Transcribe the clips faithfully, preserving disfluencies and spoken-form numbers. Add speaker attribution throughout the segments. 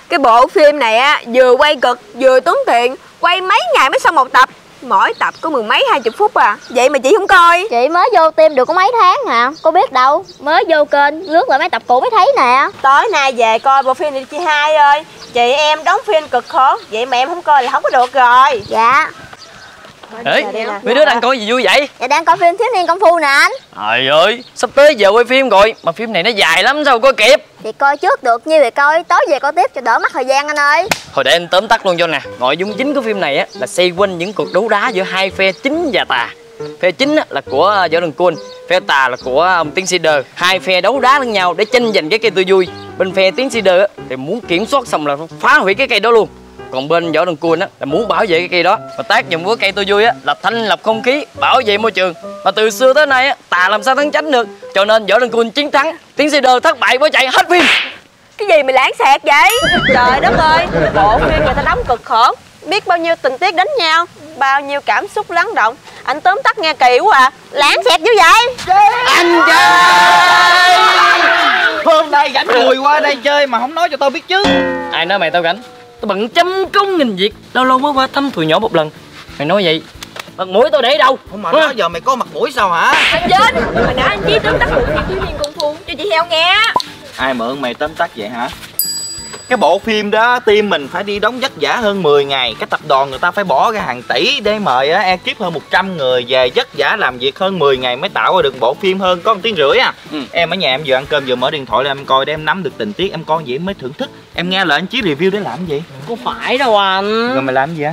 Speaker 1: Cái bộ phim này á, vừa quay cực vừa tốn tiền, quay mấy ngày mới xong một tập. Mỗi tập có mười mấy hai chục phút à. Vậy mà chị không coi?
Speaker 2: Chị mới vô team được có mấy tháng à, có biết đâu. Mới vô kênh lướt lại mấy tập cũ mới thấy nè.
Speaker 1: Tối nay về coi bộ phim này chị Hai ơi. Chị em đóng phim cực khổ, vậy mà em không coi là không có được rồi.
Speaker 2: Dạ.
Speaker 3: Ê, mấy đứa đang coi gì vui vậy?
Speaker 2: Dạ đang coi phim Thiếu niên công phu nè anh.
Speaker 3: Trời ơi, sắp tới giờ quay phim rồi. Mà phim này nó dài lắm, sao coi kịp.
Speaker 2: Thì coi trước được nhiêu thì coi, tối về coi tiếp cho đỡ mất thời gian anh ơi.
Speaker 3: Thôi để anh tóm tắt luôn cho nè. Nội dung chính của phim này á là xoay quanh những cuộc đấu đá giữa hai phe chính và tà. Phe chính á, là của Võ Đăng Côn, phe tà là của ông Tiến Sĩ Đờ. Hai phe đấu đá lẫn nhau để tranh giành cái cây tôi vui. Bên phe Tiến Sĩ Đờ á, thì muốn kiểm soát xong là phá hủy cái cây đó luôn. Còn bên Võ Đăng Côn á là muốn bảo vệ cái cây đó. Và tác dụng của cây tôi vui á là thanh lọc không khí, bảo vệ môi trường. Mà từ xưa tới nay á, tà làm sao thắng tránh được. Cho nên Võ Đăng Côn chiến thắng, Tiến Sĩ Đờ thất bại bỏ chạy hết phim.
Speaker 1: Cái gì mà lãng xẹt vậy? Trời đất ơi, bộ phim người ta đóng cực khổ, biết bao nhiêu tình tiết đánh nhau, bao nhiêu cảm xúc lắng động. Anh tóm tắt nghe kỳ quá à. Lãng xẹt dữ vậy?
Speaker 4: Anh chơi! Hôm nay rảnh ngồi qua đây chơi mà không nói cho tao biết chứ.
Speaker 3: Ai nói mày tao rảnh? Tao bận trăm công nghìn việc, lâu lâu mới qua thăm tụi nhỏ một lần. Mày nói vậy, mặt mũi tao để đâu?
Speaker 4: Không mà đó giờ mày có mặt mũi sao hả?
Speaker 1: Anh Vinh, hồi nãy anh Chí tóm tắt bộ phim Thiếu niên công phu cho chị Heo nghe.
Speaker 4: Ai mượn mày tóm tắt vậy hả? Cái bộ phim đó team mình phải đi đóng vất vả hơn mười ngày. Cái tập đoàn người ta phải bỏ ra hàng tỷ để mời á ekip hơn một trăm người về vất vả làm việc hơn mười ngày mới tạo ra được bộ phim hơn có một tiếng rưỡi à. Ừ. Em ở nhà em vừa ăn cơm vừa mở điện thoại lên em coi để em nắm được tình tiết, em coi vậy mới thưởng thức. Em nghe lời anh Chí review để làm gì?
Speaker 5: Không phải đâu anh.
Speaker 4: Rồi mày làm gì á?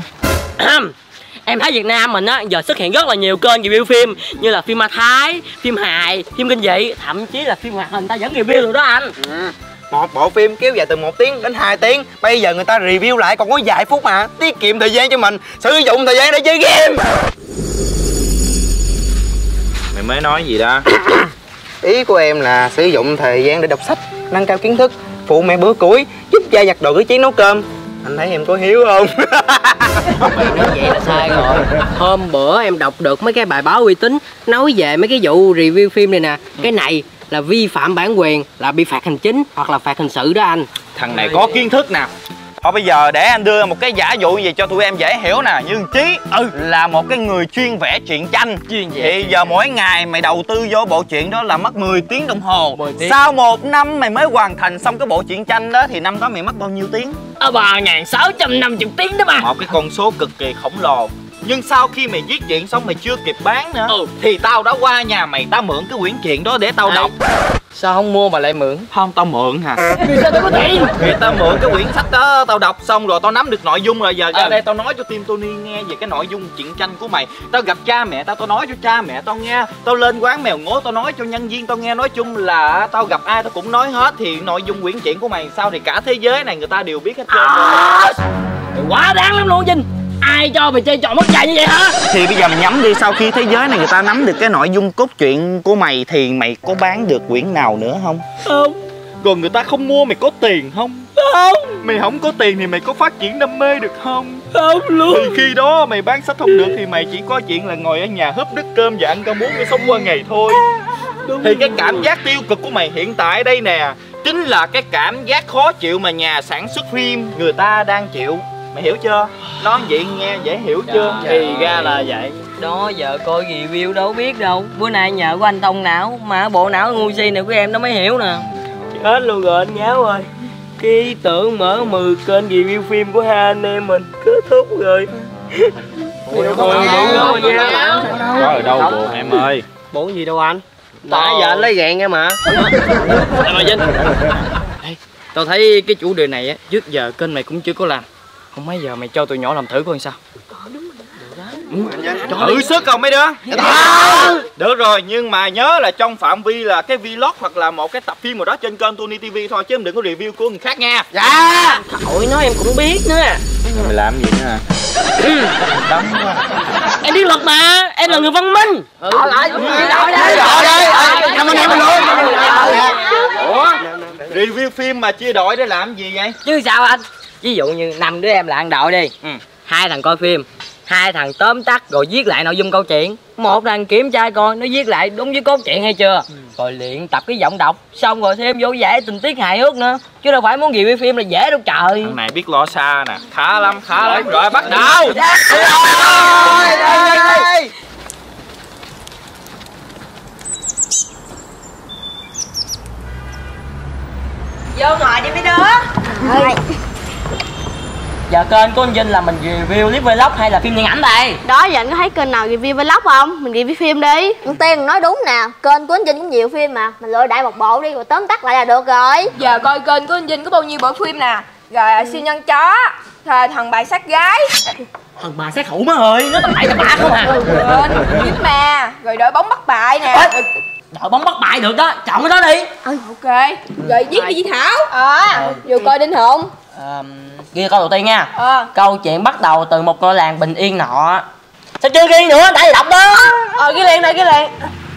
Speaker 5: Em thấy Việt Nam mình á giờ xuất hiện rất là nhiều kênh review phim như là phim ma Thái, phim hài, phim kinh dị, thậm chí là phim hoạt hình ta vẫn review rồi đó anh.
Speaker 4: Ừ. Một bộ phim kéo dài từ một tiếng đến hai tiếng, bây giờ người ta review lại còn có vài phút mà, tiết kiệm thời gian cho mình, sử dụng thời gian để chơi game. Mày mới nói gì đó? Ý của em là sử dụng thời gian để đọc sách, nâng cao kiến thức, phụ mẹ bữa củi, giúp cha giặt đồ rửa chén nấu cơm. Anh thấy em có hiếu không?
Speaker 5: Mày nói vậy là sai rồi. Hôm bữa em đọc được mấy cái bài báo uy tín nói về mấy cái vụ review phim này nè. Cái này là vi phạm bản quyền, là bị phạt hành chính hoặc là phạt hình sự đó anh.
Speaker 4: Thằng này có kiến thức nè. Thôi bây giờ để anh đưa một cái giả dụ gì cho tụi em dễ hiểu nè. Như Chí ừ. là một cái người chuyên vẽ truyện tranh. Chuyên vẽ. Thì giờ mỗi ngày mày đầu tư vô bộ truyện đó là mất mười tiếng đồng hồ. mười tiếng. Sau một năm mày mới hoàn thành xong cái bộ truyện tranh đó thì năm đó mày mất bao nhiêu tiếng?
Speaker 5: Ở ba nghìn sáu trăm năm mươi tiếng đó mà.
Speaker 4: Một cái con số cực kỳ khổng lồ. Nhưng sau khi mày viết truyện xong mày chưa kịp bán nữa ừ. thì tao đã qua nhà mày, tao mượn cái quyển truyện đó để tao đọc.
Speaker 3: Sao không mua mà lại mượn?
Speaker 4: Không, tao mượn hả?
Speaker 5: Vì sao tao có tiền?
Speaker 4: Thì tao mượn cái quyển sách đó, tao đọc xong rồi tao nắm được nội dung rồi. Giờ ra đây tao nói cho team Tony nghe về cái nội dung truyện tranh của mày. Tao gặp cha mẹ tao, tao nói cho cha mẹ tao nghe. Tao lên quán mèo ngố tao nói cho nhân viên tao nghe. Nói chung là tao gặp ai tao cũng nói hết. Thì nội dung quyển truyện của mày sao thì cả thế giới này người ta đều biết hết trơn
Speaker 5: à, rồi. Quá đáng lắm luôn Vinh. Ai cho mày chơi trò mất dạy như vậy hả?
Speaker 4: Thì bây giờ mày nhắm đi, sau khi thế giới này người ta nắm được cái nội dung cốt truyện của mày thì mày có bán được quyển nào nữa không?
Speaker 5: Không.
Speaker 4: Rồi người ta không mua mày có tiền không?
Speaker 5: Không.
Speaker 4: Mày không có tiền thì mày có phát triển đam mê được không?
Speaker 5: Không luôn.
Speaker 4: Thì khi đó mày bán sách không được thì mày chỉ có chuyện là ngồi ở nhà húp đứt cơm và ăn rau muống để sống qua ngày thôi. Đúng. Thì cái cảm giác tiêu cực của mày hiện tại đây nè chính là cái cảm giác khó chịu mà nhà sản xuất phim người ta đang chịu. Mày hiểu chưa? Nói vậy nghe dễ hiểu chưa?
Speaker 5: Thì ra là vậy. Đó giờ coi review đâu biết đâu. Bữa nay nhờ của anh Tông não mà bộ não ngu si này của em nó mới hiểu nè. Chết luôn rồi anh Nháo ơi. Cái ý tưởng mở mười kênh review phim của hai anh em mình kết thúc rồi.
Speaker 4: Ôi, buồn buồn nha. Có ở đâu buồn em ơi?
Speaker 5: Buồn gì đâu anh? Nãy giờ anh lấy gẹn em mà.
Speaker 3: Em ơi Vinh. Ê, tao thấy cái chủ đề này á trước giờ kênh mày cũng chưa có làm. Không mấy giờ mày cho tụi nhỏ làm thử coi sao.
Speaker 4: Ừ, thử sức không mấy đứa? À. Được rồi, nhưng mà nhớ là trong phạm vi là cái vlog hoặc là một cái tập phim nào đó trên kênh Tony ti vi thôi, chứ đừng có review của người khác nha.
Speaker 5: Dạ. Thôi nói em cũng biết nữa.
Speaker 4: Mày làm gì nữa hả? Đấm quá.
Speaker 5: Em biết luật mà, em là người văn minh.
Speaker 4: Ừ. Ờ lại, rồi đây, rồi đây, cảm ơn em luôn. Ủa? Review phim mà chia đội để làm gì vậy?
Speaker 5: Chứ sao anh? Ví dụ như năm đứa em là ăn đội đi. Ừ. Hai thằng coi phim, hai thằng tóm tắt rồi viết lại nội dung câu chuyện. Một thằng kiểm tra coi nó viết lại đúng với cốt truyện hay chưa. Ừ. Rồi luyện tập cái giọng đọc, xong rồi thêm vô giải tình tiết hài hước nữa. Chứ đâu phải muốn review phim là dễ đâu trời.
Speaker 4: Thằng này biết lo xa nè, khá lắm, khá lắm. Rồi bắt đầu.
Speaker 1: Vô ngồi đi mấy đứa.
Speaker 2: Ơi.
Speaker 5: Giờ kênh của anh Vinh là mình review clip vlog hay là phim điện ảnh đây?
Speaker 2: Đó giờ anh có thấy kênh nào review vlog không? Mình review phim đi. Anh Tiên nói đúng nè, kênh của anh Vinh cũng nhiều phim mà. Mình lựa đại một bộ đi rồi tóm tắt lại là được rồi.
Speaker 6: Giờ coi kênh của anh Vinh có bao nhiêu bộ phim nè. Rồi ừ. siêu nhân chó, rồi thần bài sát gái,
Speaker 5: Thần bà sát thủ má ơi, nó tầm bậy tầm bạ không à.
Speaker 6: Quên, dính ma, rồi đội bóng bắt bài nè.
Speaker 5: Ê, đội bóng bắt bài được đó, chọn cái đó đi.
Speaker 6: Ừ. Ok, rồi viết đi Di Thảo.
Speaker 1: Ờ
Speaker 6: à, Vừa coi Đinh Hùng.
Speaker 5: À, ghi câu đầu tiên nha.
Speaker 6: Ờ
Speaker 5: Câu chuyện bắt đầu từ một ngôi làng bình yên nọ. Sao chưa ghi nữa, đã đọc đó.
Speaker 6: Ờ ghi liền đây, ghi liền.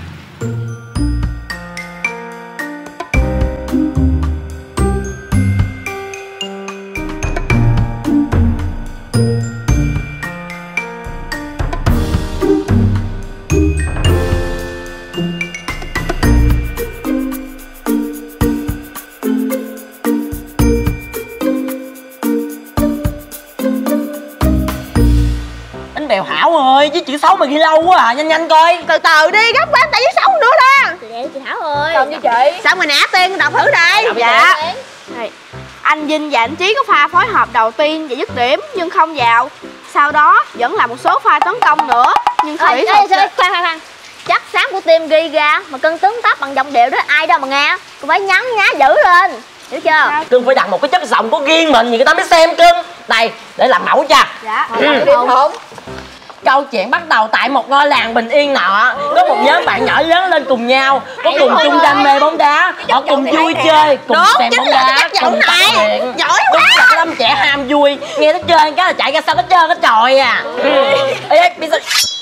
Speaker 5: Bèo Hảo ơi, với chữ xấu mà ghi lâu quá à, nhanh nhanh coi.
Speaker 1: Từ từ đi, gấp quá tại chữ xấu nữa đó.
Speaker 2: Vậy chị Thảo ơi.
Speaker 6: Cầm với chị.
Speaker 1: Sao mà nã Tiên đọc thử đây.
Speaker 2: Dạ. Đây. Anh Vinh và anh Trí có pha phối hợp đầu tiên và dứt điểm nhưng không vào. Sau đó vẫn là một số pha tấn công nữa nhưng không nghĩ thật. Khoan khoan khoan. Chắc sáng của team ghi ra mà cân tướng tắp bằng giọng điệu đó ai đâu mà nghe. Cô phải nhắn nhá dữ lên. Hiểu chưa?
Speaker 5: Cưng phải đặt một cái chất giọng có riêng mình, người ta mới xem cưng. Đây, để làm mẫu cho.
Speaker 2: Dạ.
Speaker 6: Không.
Speaker 5: Câu chuyện bắt đầu tại một ngôi làng bình yên nọ. Có một nhóm bạn nhỏ lớn lên cùng nhau, có cùng chung đam mê bóng đá. Họ cùng vui chơi, cùng xem bóng đá, cùng tập luyện.
Speaker 1: Giỏi
Speaker 5: quá. Đúng là lâm trẻ ham vui. Nghe nó chơi cái là chạy ra sau nó chơi cái tròi à. Ê ê, bây giờ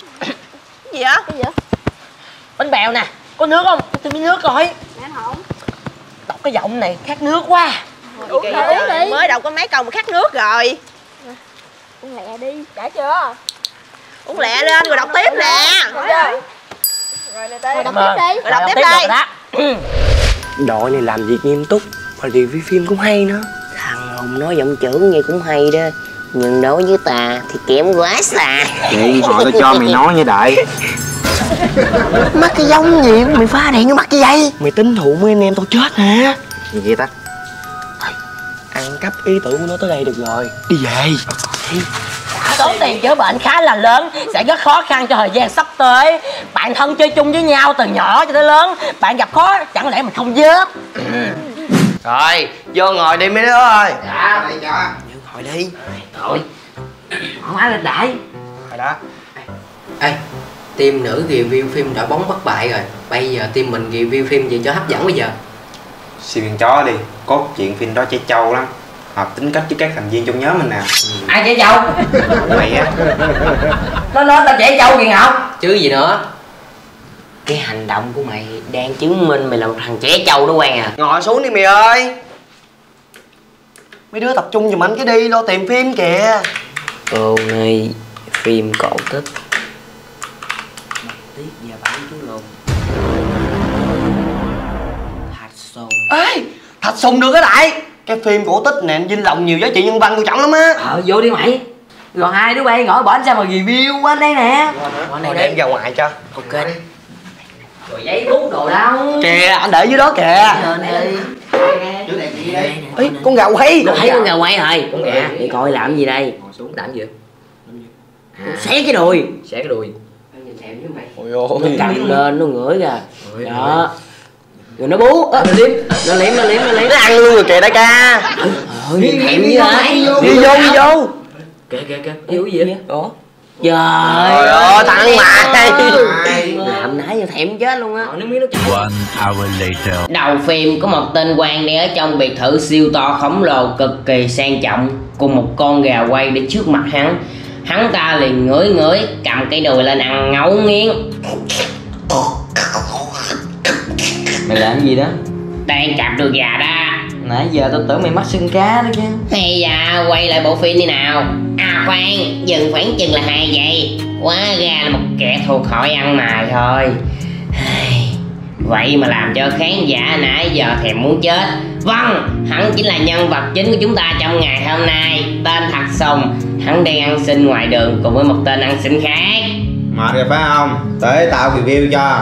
Speaker 1: gì á?
Speaker 2: Cái gì vậy?
Speaker 5: bánh bèo nè, có nước không? Tôi miếng nước coi.
Speaker 2: Dạ không.
Speaker 5: Đọc cái giọng này khát nước quá.
Speaker 1: Uống đi. Mới đọc có mấy câu mà khát nước rồi.
Speaker 2: Uống lẹ đi.
Speaker 6: Đã chưa?
Speaker 1: Uống lẹ lên rồi đọc tiếp nè.
Speaker 6: Rồi. Rồi nè Tê.
Speaker 2: Đọc tiếp đi.
Speaker 1: Rồi đọc tiếp đây.
Speaker 7: Đội này làm việc nghiêm túc mà review phim cũng hay nữa. Thằng Hùng nói giọng trưởng nghe cũng hay đó, nhưng đối với ta thì kém quá xa.
Speaker 4: Vậy họ tôi cho mày nói như đại.
Speaker 7: Mắc cái giống gì mày phá đèn vô mặt cái vậy? Mày tính thụ với anh em tao chết hả?
Speaker 4: Gì vậy ta?
Speaker 7: Ăn cắp ý tưởng của nó tới đây được rồi. Đi về.
Speaker 5: Số tiền chữa bệnh khá là lớn, sẽ rất khó khăn cho thời gian sắp tới. Bạn thân chơi chung với nhau từ nhỏ cho tới lớn, bạn gặp khó chẳng lẽ mình không giúp.
Speaker 7: Rồi, vô ngồi đi mấy đứa ơi.
Speaker 5: Dạ.
Speaker 7: Đây cho. Vô ngồi đi.
Speaker 5: Thôi, không ai lên đại.
Speaker 7: Rồi đó.
Speaker 8: Ê, team nữ review phim đội bóng bất bại rồi. Bây giờ team mình review phim gì cho hấp dẫn bây giờ?
Speaker 9: Siêu nhân chó đi, cốt truyện phim đó trẻ trâu lắm, hợp tính cách với các thành viên trong nhóm mình nè.
Speaker 5: Ừ. Ai trẻ trâu?
Speaker 9: Mày á.
Speaker 5: Nó nói tao trẻ trâu kìa Ngọc.
Speaker 8: Chứ gì nữa.
Speaker 7: Cái hành động của mày đang chứng minh mày là một thằng trẻ trâu đó Quang à. Ngồi xuống đi mày ơi. Mấy đứa tập trung giùm anh cái đi, lo tìm phim kìa.
Speaker 8: Cô này phim cổ tích.
Speaker 7: Tiết và bảy chú lùn. Thạch Sùng. Ê, Thạch Sùng được cái đại. Cái phim cổ tích này anh Vinh lòng nhiều giá trị nhân văn tôi trọng lắm á.
Speaker 5: Ờ vô đi mày. Rồi hai đứa bay ngồi bển sao mà review qua đây nè.
Speaker 7: Qua này đem ra ngoài cho.
Speaker 5: Ok. Rồi giấy bút đồ đâu.
Speaker 7: Kìa, anh để dưới đó kìa.
Speaker 5: Lên đi.
Speaker 7: Ê, con gà quay.
Speaker 8: Nó thấy con gà quay rồi. Con gà, để coi làm gì đây. Ngồi xuống. Làm gì? À, xé cái đùi. Xé cái đùi. Nhìn thèm với mày.
Speaker 7: Ôi ôi.
Speaker 8: Nó cầm lên, nó ngửi kìa. Đó. Rồi nó bú. Nó liếm, nó liếm, nó liếm, nó liếm.
Speaker 7: Nó ăn luôn rồi kìa đại ca.
Speaker 8: Ờ, nhìn thèm với hả?
Speaker 7: Đi vô, đi vô.
Speaker 8: Kìa, kìa, kìa. Yếu gì vậy?
Speaker 7: Ủa?
Speaker 8: Trời
Speaker 7: ơi, thằng mày.
Speaker 8: Làm nãy giờ thèm chết luôn á.
Speaker 5: Nước miếng nó chảy.
Speaker 10: One hour later.
Speaker 8: Đầu phim có một tên quan đi ở trong biệt thự siêu to khổng lồ cực kỳ sang trọng, cùng một con gà quay để trước mặt hắn. Hắn ta liền ngửi ngửi, cầm cái đùi lên ăn ngấu nghiến. Mày làm gì đó? Đang cạp đùi gà đó.
Speaker 5: Nãy giờ tao tưởng mày mắc xương cá đó chứ.
Speaker 8: Hay da, quay lại bộ phim đi nào. À khoan, dừng khoảng chừng là hai giây. Quá ra là một kẻ thuộc hội ăn mày thôi. Vậy mà làm cho khán giả nãy giờ thèm muốn chết. Vâng, hắn chính là nhân vật chính của chúng ta trong ngày hôm nay. Tên Thạch Sùng. Hắn đang ăn xin ngoài đường cùng với một tên ăn xin khác.
Speaker 9: Mệt rồi phải không? Tới tao review cho.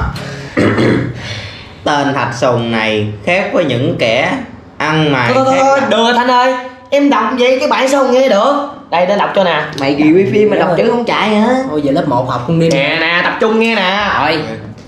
Speaker 9: Tên Thạch Sùng này khác với những kẻ ăn mày
Speaker 5: Thôi thôi thôi, được rồi Thanh ơi. Em đọc vậy cái bản sao không nghe được. Đây tao đọc cho nè.
Speaker 7: Mày review phim mà đọc chữ không chạy hả?
Speaker 5: Thôi về lớp một học không đi. Nè nè, tập trung nghe nè.
Speaker 8: Rồi.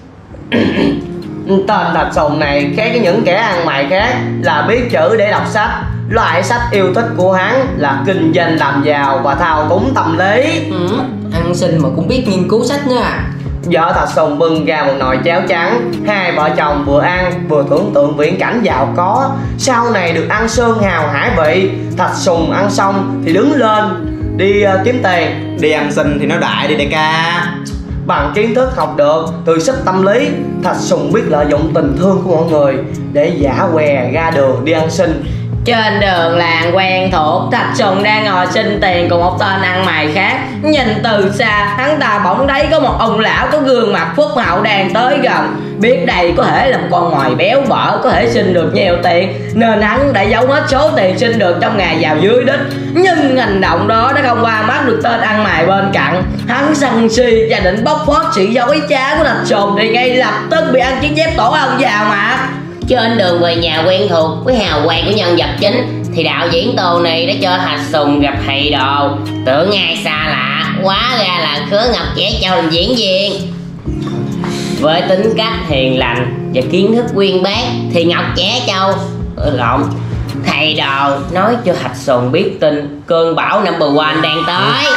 Speaker 5: Tên Thạch Sùng này khác với những kẻ ăn mày khác là biết chữ để đọc sách. Loại sách yêu thích của hắn là kinh doanh làm giàu và thao túng tâm lý.
Speaker 7: Ừ, ăn xin mà cũng biết nghiên cứu sách nữa à.
Speaker 5: Vợ Thạch Sùng bưng ra một nồi cháo trắng. Hai vợ chồng vừa ăn vừa tưởng tượng viễn cảnh giàu có, sau này được ăn sơn hào hải vị. Thạch Sùng ăn xong thì đứng lên đi uh, kiếm tiền.
Speaker 9: Đi ăn xin thì nó đại đi đại ca.
Speaker 5: Bằng kiến thức học được từ sách tâm lý, Thạch Sùng biết lợi dụng tình thương của mọi người để giả què ra đường đi ăn xin.
Speaker 8: Trên đường làng quen thuộc, Thạch Sùng đang ngồi xin tiền cùng một tên ăn mày khác. Nhìn từ xa, hắn ta bỗng thấy có một ông lão có gương mặt phúc hậu đang tới gần. Biết đây có thể là một con mồi béo bở có thể xin được nhiều tiền, nên hắn đã giấu hết số tiền xin được trong ngày vào dưới đích. Nhưng hành động đó đã không qua mắt được tên ăn mày bên cạnh. Hắn sân si và định bóc phốt sự dối trá của Thạch Sùng thì ngay lập tức bị ăn chiếc dép tổ ông vào mặt. Trên đường về nhà quen thuộc với hào quang của nhân vật chính thì đạo diễn Tony đã cho Thạch Sùng gặp thầy đồ. Tưởng ngay xa lạ, hóa ra là Khứa Ngọc Trẻ Châu làm diễn viên. Với tính cách hiền lành và kiến thức uyên bác thì Ngọc Trẻ Châu lộn thầy đồ nói cho Thạch Sùng biết tin cơn bão number one đang tới.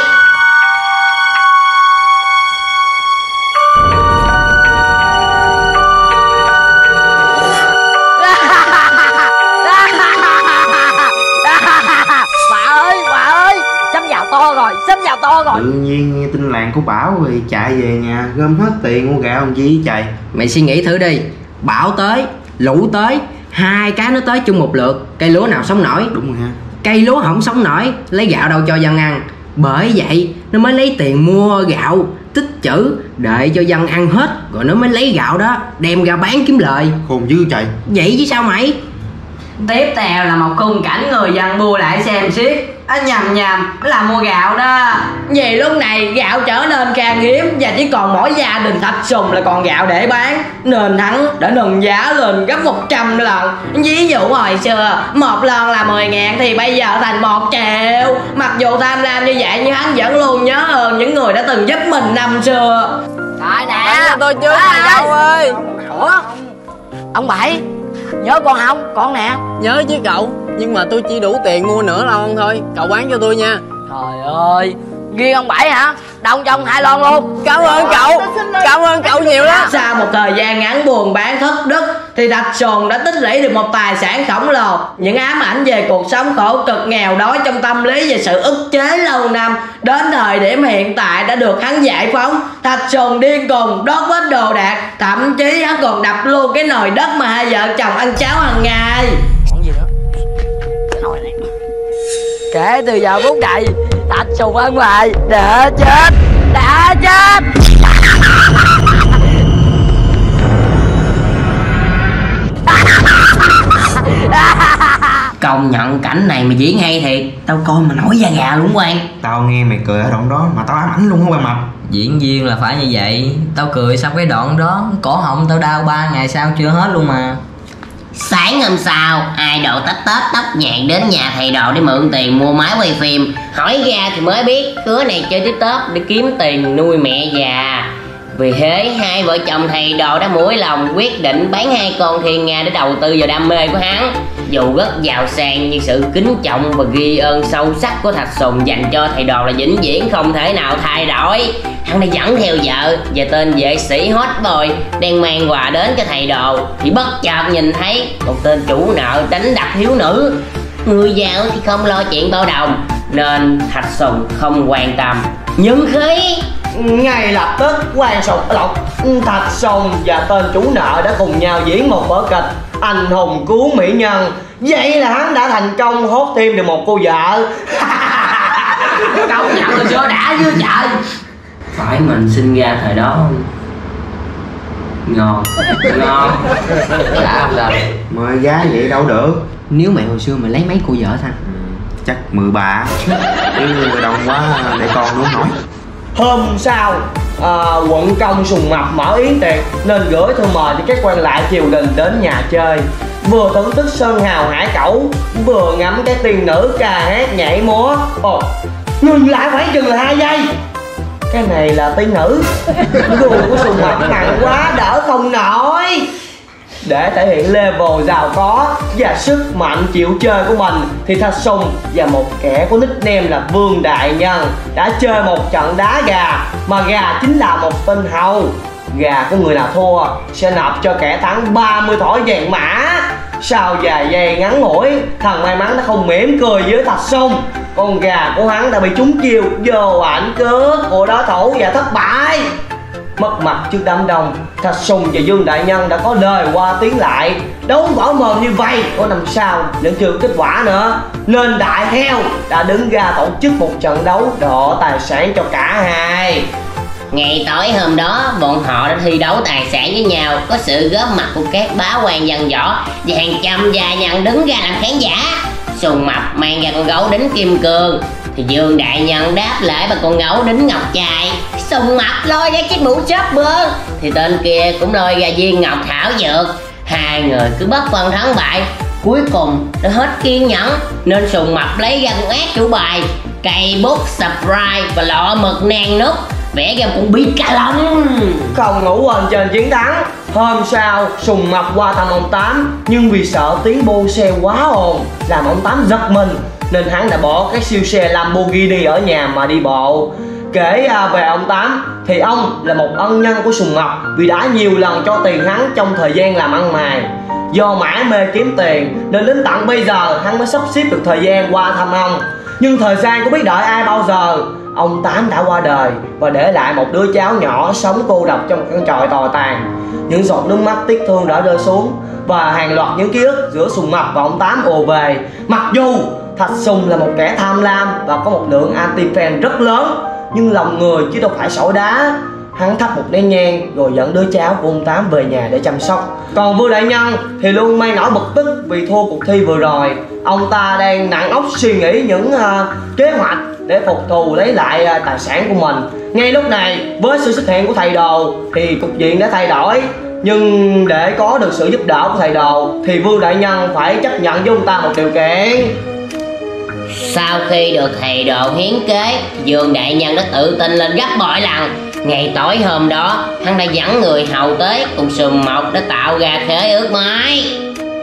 Speaker 5: To rồi, sắp vào to rồi.
Speaker 9: Tự nhiên nghe tin làng của Bảo rồi chạy về nhà gom hết tiền mua gạo làm gì chạy.
Speaker 7: Mày suy nghĩ thử đi, bão tới, lũ tới, hai cái nó tới chung một lượt, cây lúa nào sống nổi.
Speaker 9: Đúng rồi ha.
Speaker 7: Cây lúa không sống nổi, lấy gạo đâu cho dân ăn. Bởi vậy nó mới lấy tiền mua gạo, tích trữ, đợi cho dân ăn hết, rồi nó mới lấy gạo đó đem ra bán kiếm lời.
Speaker 9: Khôn dữ chạy.
Speaker 7: Vậy chứ sao mày?
Speaker 8: Tiếp theo là một khung cảnh người dân mua lại xem xiết. À, nhầm nhầm là mua gạo đó. Vì lúc này gạo trở nên khan hiếm và chỉ còn mỗi gia đình Thạch Sùng là còn gạo để bán, nên hắn đã nâng giá lên gấp một trăm lần. Ví dụ hồi xưa một lon là mười ngàn thì bây giờ thành một triệu. Mặc dù tham lam như vậy nhưng hắn vẫn luôn nhớ hơn những người đã từng giúp mình năm xưa.
Speaker 7: Trời nè,
Speaker 1: tôi chưa thầy Châu ơi.
Speaker 7: Ủa ông Bảy, nhớ con không? Con nè.
Speaker 5: Nhớ chứ cậu, nhưng mà tôi chỉ đủ tiền mua nửa lon thôi, cậu bán cho tôi nha.
Speaker 7: Trời ơi, riêng ông Bảy hả? Đông trong hai lon luôn.
Speaker 5: Cảm ơn cậu, cảm ơn cậu nhiều lắm.
Speaker 8: Sau một thời gian ngắn buồn bán thất đức thì Thạch Sùng đã tích lũy được một tài sản khổng lồ. Những ám ảnh về cuộc sống khổ cực nghèo đói trong tâm lý và sự ức chế lâu năm đến thời điểm hiện tại đã được hắn giải phóng. Thạch Sùng điên cuồng đốt hết đồ đạc, thậm chí hắn còn đập luôn cái nồi đất mà hai vợ chồng ăn cháo hàng ngày.
Speaker 7: Còn gì nữa? Nồi này.
Speaker 5: Kể từ giờ phút này, Thạch Sùng ăn mày đã chết, đã chết.
Speaker 8: Công nhận cảnh này mà diễn hay thiệt, tao coi mà nổi da gà luôn Quang.
Speaker 9: Tao nghe mày cười ở đoạn đó mà tao ám ảnh luôn á Quang Mập.
Speaker 5: Diễn viên là phải như vậy. Tao cười xong cái đoạn đó, cổ họng tao đau ba ngày sau chưa hết luôn mà.
Speaker 8: Sáng hôm sau, idol tách tết tóc nhạn đến nhà thầy đồ để mượn tiền mua máy quay phim. Hỏi ra thì mới biết đứa này chơi tiếp tết để kiếm tiền nuôi mẹ già. Vì thế hai vợ chồng thầy đồ đã mũi lòng quyết định bán hai con thiên nga để đầu tư vào đam mê của hắn. Dù rất giàu sang nhưng sự kính trọng và ghi ơn sâu sắc của Thạch Sùng dành cho thầy đồ là vĩnh viễn không thể nào thay đổi. Hắn đã dẫn theo vợ và tên vệ sĩ hot boy đang mang quà đến cho thầy đồ thì bất chợt nhìn thấy một tên chủ nợ đánh đập thiếu nữ. Người giàu thì không lo chuyện bao đồng nên Thạch Sùng không quan tâm. Nhưng khi
Speaker 7: Ngay lập tức quan sùng lộc Thạch Sùng và tên chủ nợ đã cùng nhau diễn một vở kịch anh hùng cứu mỹ nhân. Vậy là hắn đã thành công hốt thêm được một cô vợ.
Speaker 8: Công nhận là chưa đã chứ trời. Phải mình sinh ra thời đó ngon ngon đã không đâu.
Speaker 9: Mời gái vậy đâu được.
Speaker 7: Nếu mày hồi xưa mày lấy mấy cô vợ Thanh?
Speaker 9: Chắc mười bà chứ đông quá để con nuốt nói.
Speaker 7: Hôm sau à, quận công Sùng Mập mở yến tiệc nên gửi thư mời cho các quan lại triều đình đến nhà chơi. Vừa thưởng thức sơn hào hải cẩu, vừa ngắm các tiên nữ ca hát nhảy múa. Ồ, ngừng lại phải chừng là hai giây. Cái này là tiên nữ. Đồ của Sùng Mập nặng quá đỡ không nổi. Để thể hiện level giàu có và sức mạnh chịu chơi của mình thì Thạch Sùng và một kẻ có nickname là Vương Đại Nhân đã chơi một trận đá gà, mà gà chính là một tên hầu. Gà của người nào thua sẽ nộp cho kẻ thắng ba mươi thỏi vàng mã. Sau vài giây ngắn ngủi, thằng may mắn đã không mỉm cười với Thạch Sùng. Con gà của hắn đã bị trúng chiêu vô ảnh cướp của đối thủ và thất bại. Mất mặt trước đám đông, Thạch Sùng và Vương Đại Nhân đã có lời qua tiếng lại. Đấu võ mồm như vậy có năm sau vẫn chưa kết quả nữa, nên Đại Heo đã đứng ra tổ chức một trận đấu độ tài sản cho cả hai.
Speaker 8: Ngày tối hôm đó, bọn họ đã thi đấu tài sản với nhau. Có sự góp mặt của các bá quan văn võ và hàng trăm gia nhân đứng ra làm khán giả. Sùng Mập mang ra con gấu đính kim cương thì Vương Đại Nhân đáp lại bằng con gấu đính ngọc trai. Sùng Mập lôi ra chiếc mũ chopper thì tên kia cũng lôi ra viên ngọc thảo dược. Hai người cứ bất phân thắng bại. Cuối cùng đã hết kiên nhẫn nên Sùng Mập lấy ra con ác chủ bài cây bút Sprite và lọ mực nang nút, vẽ ra cũng biết cả lắm.
Speaker 7: Không ngủ quên trên chiến thắng. Hôm sau Sùng Mập qua thăm ông Tám, nhưng vì sợ tiếng bô xe quá ồn làm ông Tám giật mình, nên hắn đã bỏ cái siêu xe Lamborghini ở nhà mà đi bộ. Kể về ông Tám thì ông là một ân nhân của Sùng Mập vì đã nhiều lần cho tiền hắn trong thời gian làm ăn mày. Do mãi mê kiếm tiền nên đến tận bây giờ hắn mới sắp xếp được thời gian qua thăm ông. Nhưng thời gian có biết đợi ai bao giờ. Ông Tám đã qua đời và để lại một đứa cháu nhỏ sống cô độc trong một căn tròi tồi tàn. Những giọt nước mắt tiếc thương đã rơi xuống và hàng loạt những ký ức giữa Sùng Mập và ông Tám ùa về. Mặc dù Thạch Sùng là một kẻ tham lam và có một lượng anti-fan rất lớn, nhưng lòng người chứ đâu phải sỏi đá. Hắn thắp một nén nhang rồi dẫn đứa cháu của ông Tám về nhà để chăm sóc. Còn Vương Đại Nhân thì luôn mang nỗi bực tức vì thua cuộc thi vừa rồi. Ông ta đang nặng óc suy nghĩ những uh, kế hoạch để phục thù lấy lại uh, tài sản của mình. Ngay lúc này với sự xuất hiện của thầy Đồ thì cục diện đã thay đổi. Nhưng để có được sự giúp đỡ của thầy Đồ thì Vương Đại Nhân phải chấp nhận với ông ta một điều kiện.
Speaker 8: Sau khi được thầy Đồ hiến kế, Vương Đại Nhân đã tự tin lên gấp bội lần. Ngày tối hôm đó, hắn đã dẫn người hầu tới cùng Sùng Mộc đã tạo ra khế ước mới.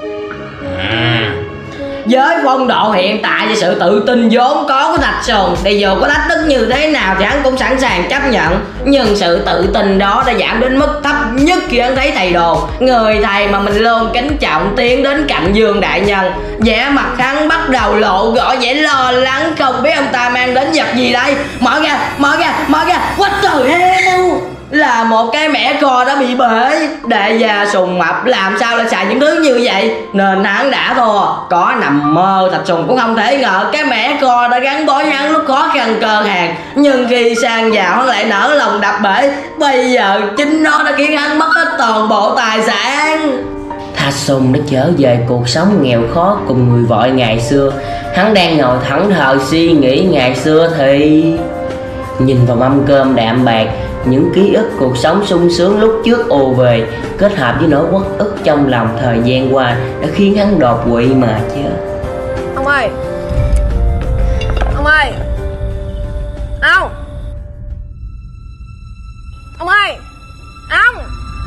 Speaker 8: À, với phong độ hiện tại và sự tự tin vốn có của Thạch Sùng thì dù có thách thức như thế nào thì hắn cũng sẵn sàng chấp nhận. Nhưng sự tự tin đó đã giảm đến mức thấp nhất khi hắn thấy thầy Đồ, người thầy mà mình luôn kính trọng, tiến đến cạnh Vương Đại Nhân. Vẻ mặt hắn bắt đầu lộ rõ vẻ lo lắng, không biết ông ta mang đến vật gì đây. Mở ra, mở ra, mở ra. What the hell? Là một cái mẻ co đã bị bể. Đại gia Sùng Mập làm sao lại xài những thứ như vậy, nên hắn đã thua. Có nằm mơ Thạch Sùng cũng không thể ngờ cái mẻ co đã gắn bó hắn lúc khó khăn cơ hàng. Nhưng khi sang giàu hắn lại nở lòng đập bể. Bây giờ chính nó đã khiến hắn mất hết toàn bộ tài sản. Thạch Sùng đã trở về cuộc sống nghèo khó cùng người vợ ngày xưa. Hắn đang ngồi thẫn thờ suy nghĩ ngày xưa thì nhìn vào mâm cơm đạm bạc, những ký ức cuộc sống sung sướng lúc trước ùa về, kết hợp với nỗi uất ức trong lòng thời gian qua đã khiến hắn đột quỵ mà chết.
Speaker 6: Ông ơi, ông ơi, ông, ông ơi, ông.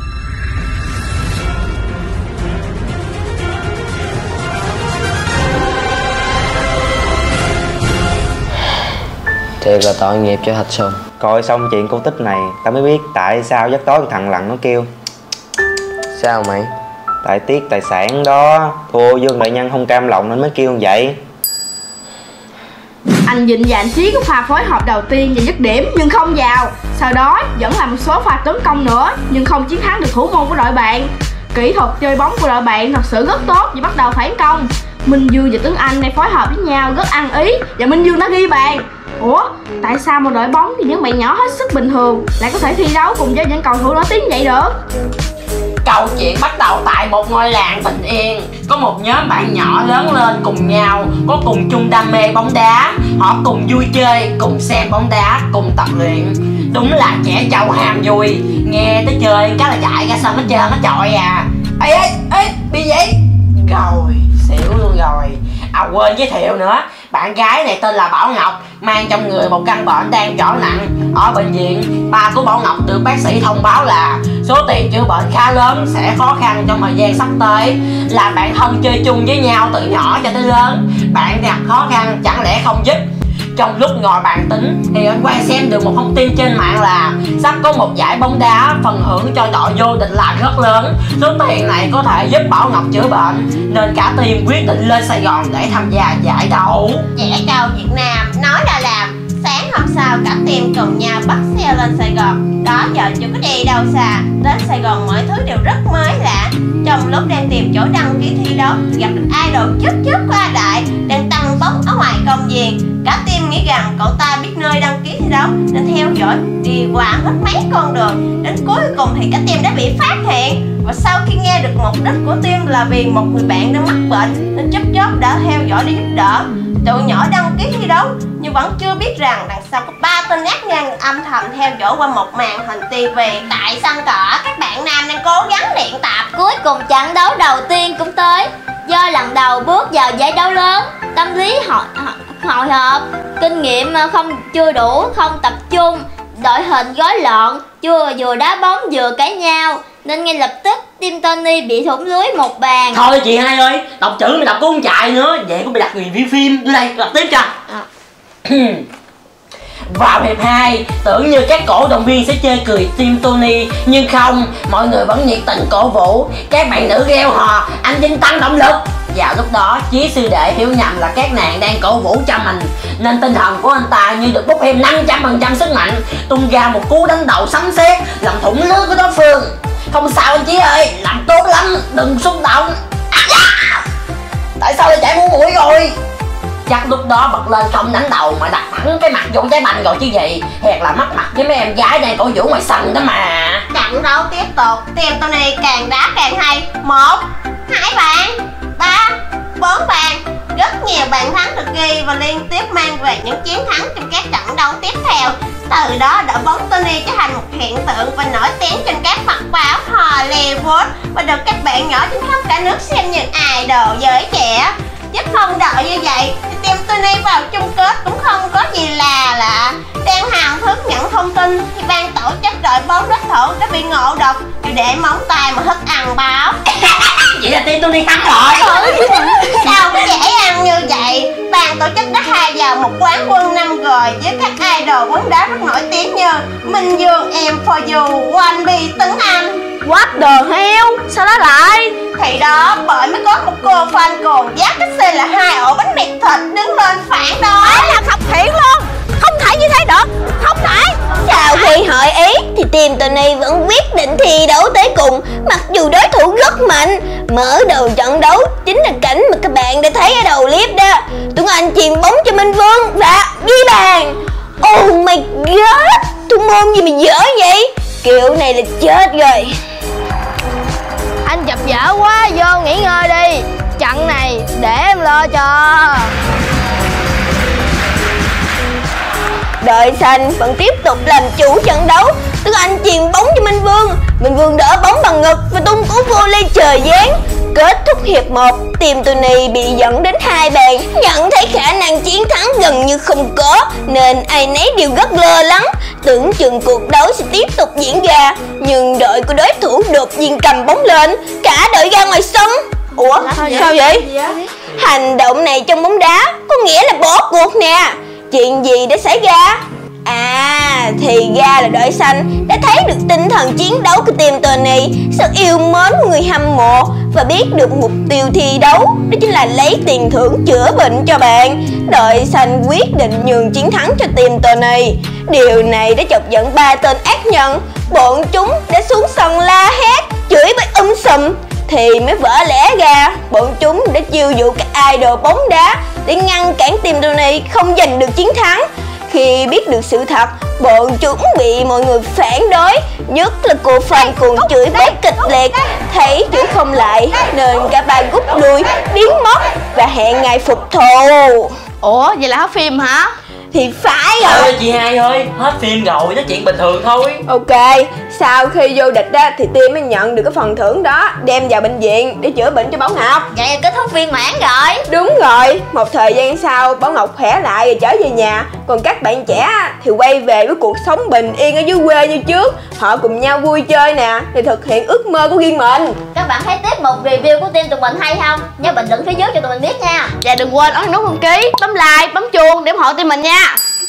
Speaker 3: Thiệt là tội nghiệp cho Thạch Sùng.
Speaker 9: Coi xong chuyện cổ tích này ta mới biết tại sao giấc tối thằng Lằn nó kêu.
Speaker 3: Sao mày?
Speaker 9: Tại tiếc tài sản đó, thua Vương Đại Nhân không cam lòng nên mới kêu như vậy.
Speaker 2: Anh Vinh và anh Trí có pha phối hợp đầu tiên và dứt điểm nhưng không vào. Sau đó vẫn là một số pha tấn công nữa nhưng không chiến thắng được thủ môn của đội bạn. Kỹ thuật chơi bóng của đội bạn thật sự rất tốt và bắt đầu phản công. Minh Dương và Tuấn Anh đang phối hợp với nhau rất ăn ý và Minh Dương đã ghi bàn. Ủa, tại sao một đội bóng thì những bạn nhỏ hết sức bình thường lại có thể thi đấu cùng với những cầu thủ nổi tiếng vậy được?
Speaker 8: Câu chuyện bắt đầu tại một ngôi làng bình yên. Có một nhóm bạn nhỏ lớn lên cùng nhau, có cùng chung đam mê bóng đá. Họ cùng vui chơi, cùng xem bóng đá, cùng tập luyện. Đúng là trẻ trâu ham vui. Nghe tới chơi cái là chạy ra sân hết trơn hết trọi à. Ê ê ê, bị gì? Rồi, xỉu luôn rồi. À quên giới thiệu nữa, bạn gái này tên là Bảo Ngọc, mang trong người một căn bệnh đang trở nặng. Ở bệnh viện, ba của Bảo Ngọc được bác sĩ thông báo là số tiền chữa bệnh khá lớn, sẽ khó khăn trong thời gian sắp tới. Là bạn thân chơi chung với nhau từ nhỏ cho tới lớn, bạn gặp khó khăn chẳng lẽ không giúp. Trong lúc ngồi bàn tính thì anh Quang xem được một thông tin trên mạng là sắp có một giải bóng đá, phần hưởng cho đội vô địch là rất lớn. Số tiền này có thể giúp Bảo Ngọc chữa bệnh, nên cả team quyết định lên Sài Gòn để tham gia giải đấu.
Speaker 1: Trẻ trâu Việt Nam nói là làm. Sáng hôm sau cả team cùng nhau bắt xe lên Sài Gòn. Đó giờ chưa có đi đâu xa. Đến Sài Gòn mọi thứ đều rất mới lạ. Trong lúc đang tìm chỗ đăng ký thi đấu, gặp được idol chớp chớp qua đại đang tăng bóng ở ngoài công viên. Cả team nghĩ rằng cậu ta biết nơi đăng ký thi đấu nên theo dõi đi qua hết mấy con đường. Đến cuối cùng thì cả team đã bị phát hiện. Và sau khi nghe được mục đích của team là vì một người bạn đang mắc bệnh nên chớp chớp đã theo dõi để giúp đỡ. Tụi nhỏ đăng ký thi đấu nhưng vẫn chưa biết rằng đằng sau có ba tên ác nhân âm thầm theo dõi qua một màn hình tivi. Tại sân cỏ, các bạn nam đang cố gắng luyện tập.
Speaker 2: Cuối cùng trận đấu đầu tiên cũng tới. Do lần đầu bước vào giải đấu lớn, tâm lý hồi, hồi hộp, kinh nghiệm không chưa đủ, không tập trung, đội hình rối loạn, chưa vừa đá bóng vừa cãi nhau nên ngay lập tức team Tony bị thủng lưới một bàn.
Speaker 8: Thôi chị hai ơi, đọc chữ mà đọc cũng không chạy nữa. Vậy cũng bị đặt review phim. Đưa đây, đọc tiếp cho. À. Vào hiệp hai, tưởng như các cổ động viên sẽ chê cười team Tony, nhưng không, mọi người vẫn nhiệt tình cổ vũ. Các bạn nữ reo hò, anh Vinh tăng động lực. Vào lúc đó, Chí sư đệ hiểu nhầm là các nàng đang cổ vũ cho mình, nên tinh thần của anh ta như được bốc thêm năm trăm phần trăm sức mạnh, tung ra một cú đánh đầu sấm sét làm thủng lưới của đối phương. Không sao anh Chí ơi, làm tốt lắm, đừng xúc động. À, tại sao lại chạy mũi mũi rồi? Chắc lúc đó bật lên không đánh đầu mà đặt thẳng cái mặt vô trái banh rồi chứ gì. Hèn là mắc mặt với mấy em gái đang cổ vũ ngoài sân đó mà.
Speaker 1: Trận đấu tiếp tục, team Tony càng đá càng hay. Một, hai bàn, ba, bốn bàn. Rất nhiều bàn thắng được ghi và liên tiếp mang về những chiến thắng trong các trận đấu tiếp theo. Từ đó đội bóng Tony trở thành một hiện tượng và nổi tiếng trên các mặt báo Hollywood và được các bạn nhỏ trên khắp cả nước xem như idol giới trẻ. Giúp phong độ như vậy thì team Tony vào chung kết cũng không có gì là lạ. Đang hào hức nhận thông tin thì ban tổ chức đội bóng đối thủ đã bị ngộ độc vì để móng tay mà hất ăn báo.
Speaker 8: Vậy là team Tony thắng rồi.
Speaker 1: Sao có dễ ăn như vậy? Ban tổ chức đã khai vào một quán quân năm rồi với các idol bóng đá rất nổi tiếng như Minh Dương, Em For You, One B, Tuấn Anh.
Speaker 2: What the hell? Sao đó lại?
Speaker 1: Thì đó, bởi mới có một cô fan cồn giá cái xe là hai ổ bánh mì thịt đứng lên phản đối.
Speaker 2: Đó là khập khiễng luôn. Không thể như thế được. Không thể.
Speaker 1: Sau khi hội ý thì team Tony vẫn quyết định thi đấu tới cùng, mặc dù đối thủ rất mạnh. Mở đầu trận đấu chính là cảnh mà các bạn đã thấy ở đầu clip đó. Tuấn Anh chuyền bóng cho Minh Vương và ghi bàn. Oh my god, thủ môn gì mà dở vậy? Kiểu này là chết rồi.
Speaker 2: Anh chập dở quá, vô nghỉ ngơi đi. Trận này để em lo cho.
Speaker 1: Đội xanh vẫn tiếp tục làm chủ trận đấu. Tuấn Anh chuyền bóng cho Minh Vương. Minh Vương đỡ bóng bằng ngực và tung cú vô lên trời giáng. Kết thúc hiệp một, team Tony bị dẫn đến hai bàn. Nhận thấy khả năng chiến thắng gần như không có nên ai nấy đều rất lo lắng, tưởng chừng cuộc đấu sẽ tiếp tục diễn ra. Nhưng đội của đối thủ đột nhiên cầm bóng lên, cả đội ra ngoài sân. Ủa sao vậy? Hành động này trong bóng đá có nghĩa là bỏ cuộc nè. Chuyện gì đã xảy ra? À, thì ra là đội xanh đã thấy được tinh thần chiến đấu của team Tony, sự yêu mến của người hâm mộ và biết được mục tiêu thi đấu đó chính là lấy tiền thưởng chữa bệnh cho bạn. Đội xanh quyết định nhường chiến thắng cho team Tony. Điều này đã chọc giận ba tên ác nhân. Bọn chúng đã xuống sân la hét, chửi với um sùm. Thì mới vỡ lẽ ra bọn chúng đã chiêu dụ các idol bóng đá để ngăn cản team Tony không giành được chiến thắng. Khi biết được sự thật, bọn chúng bị mọi người phản đối, nhất là cô fan cùng chửi bới kịch liệt. Thấy chửi không lại nên cả ba rút lui, biến mất và hẹn ngày phục thù.
Speaker 2: Ủa, vậy là hết phim hả?
Speaker 1: Thì phải rồi.
Speaker 5: Ơi chị hai ơi, hết phim rồi, nói chuyện bình thường thôi.
Speaker 6: Ok, sau khi vô địch á, thì team mới nhận được cái phần thưởng đó, đem vào bệnh viện để chữa bệnh cho Bảo Ngọc.
Speaker 2: Vậy là kết thúc viên mãn rồi.
Speaker 6: Đúng rồi, một thời gian sau Bảo Ngọc khỏe lại rồi trở về nhà. Còn các bạn trẻ thì quay về với cuộc sống bình yên ở dưới quê như trước. Họ cùng nhau vui chơi nè, để thực hiện ước mơ của riêng mình.
Speaker 2: Các bạn thấy tiếp một review của team tụi mình hay không? Nhớ bình luận phía dưới cho tụi mình biết nha. Và đừng quên ấn nút đăng ký, bấm like, bấm chuông để ủng hộ team mình nha.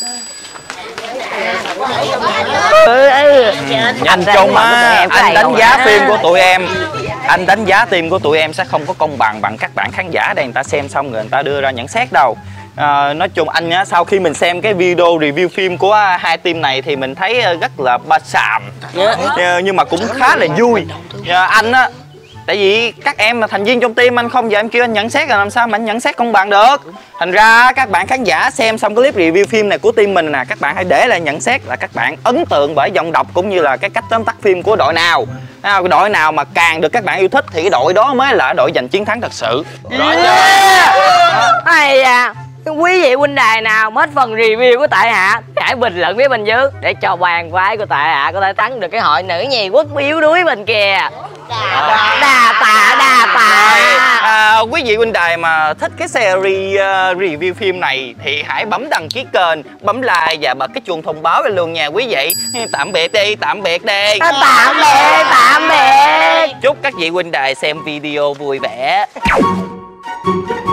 Speaker 4: Nhìn chung á, anh đánh giá phim của tụi em Anh đánh giá team của tụi em sẽ không có công bằng bằng các bạn khán giả đây, người ta xem xong rồi người ta đưa ra nhận xét đâu. À, nói chung anh á, sau khi mình xem cái video review phim của hai team này thì mình thấy rất là ba xàm, nhưng mà cũng khá là vui. À, anh á, tại vì các em là thành viên trong team, anh không giờ em kêu anh nhận xét là làm sao mà anh nhận xét công bằng được. Thành ra các bạn khán giả xem xong clip review phim này của team mình nè, các bạn hãy để lại nhận xét là các bạn ấn tượng bởi giọng đọc cũng như là cái cách tóm tắt phim của đội nào. À, đội nào mà càng được các bạn yêu thích thì cái đội đó mới là đội giành chiến thắng thật sự. Rõ chưa?
Speaker 5: Hay à, quý vị huynh đài nào hết phần review của Tại Hạ hãy bình luận phía bên dưới để cho bàn quái của Tại Hạ có thể thắng được cái hội nữ nhì quốc yếu đuối bên kìa. Đà tạ, đà tạ.
Speaker 4: À, quý vị huynh đài mà thích cái series uh, review phim này thì hãy bấm đăng ký kênh, bấm like và bật cái chuông thông báo lên luôn nha quý vị. Tạm biệt đi, tạm biệt đi.
Speaker 5: À, tạm biệt, tạm biệt.
Speaker 4: Chúc các vị huynh đài xem video vui vẻ.